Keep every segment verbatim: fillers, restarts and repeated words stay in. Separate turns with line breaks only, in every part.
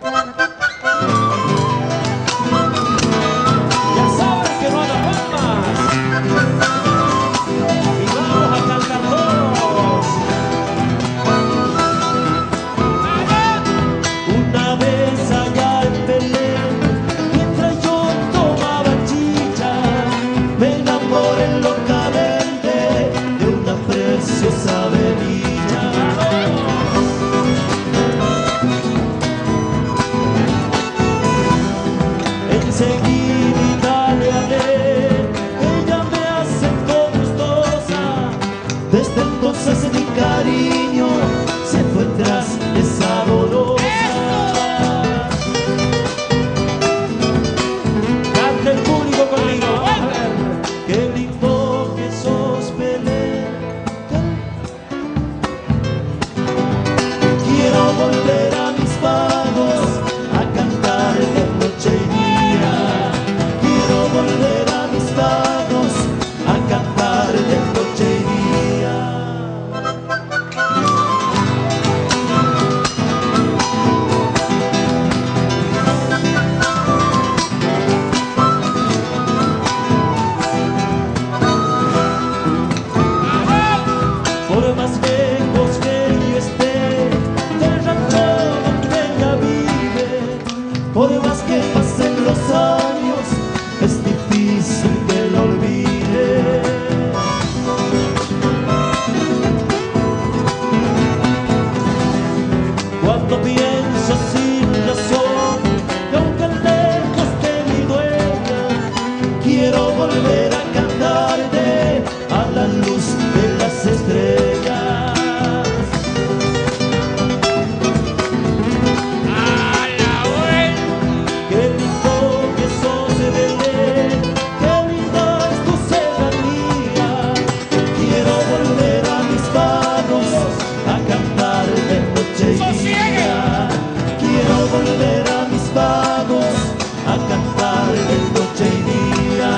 saben que no haga palmas. Y vamos a cantar todos. Una vez allá en Belén, mientras yo tomaba chicha, me enamoré locamente de una preciosa bebida. Enseguida le hablé, ella me aceptó gustosa. Desde entonces mi cariño se fue tras esa dolorosa. Canta el público conmigo, a ver. Qué lindo que sos, Belén. Quiero volver a mis pagos a cantar de noche y día. Quiero volver a mis pagos a cantar de noche y día. Por más lejos que yo esté del rancho donde ella vive, por más que pasen los años, es difícil que lo olvide. Cuando pienso sin razón, que aunque lejos de mi dueña, quiero volver a cantarte a la luz de las estrellas. Qué lindo que sos, Belén, qué linda es tu serranía. Quiero volver a mis pagos a cantar de noche y día. Quiero volver a mis pagos a cantar de noche y día.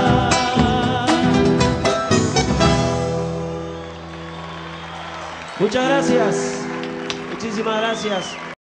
Muchas gracias, muchísimas gracias.